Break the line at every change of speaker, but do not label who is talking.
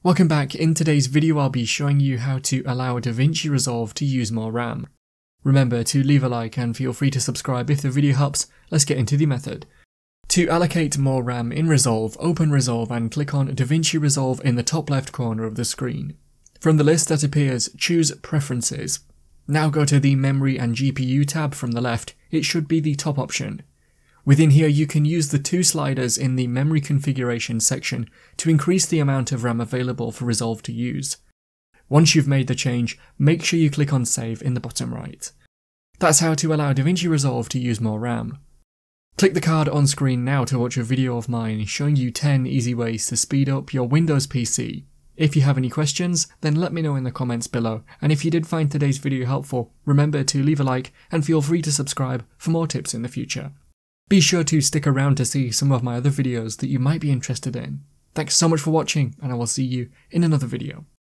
Welcome back. In today's video I'll be showing you how to allow Davinci Resolve to use more RAM. Remember to leave a like and feel free to subscribe if the video helps. Let's get into the method. To allocate more RAM in Resolve, open Resolve and click on Davinci Resolve in the top left corner of the screen. From the list that appears, choose Preferences. Now go to the Memory and GPU tab from the left. It should be the top option. Within here you can use the two sliders in the memory configuration section to increase the amount of RAM available for Resolve to use. Once you've made the change, make sure you click on Save in the bottom right. That's how to allow Davinci Resolve to use more RAM. Click the card on screen now to watch a video of mine showing you 10 easy ways to speed up your Windows PC. If you have any questions, then let me know in the comments below, and if you did find today's video helpful, remember to leave a like and feel free to subscribe for more tips in the future. Be sure to stick around to see some of my other videos that you might be interested in. Thanks so much for watching, and I will see you in another video.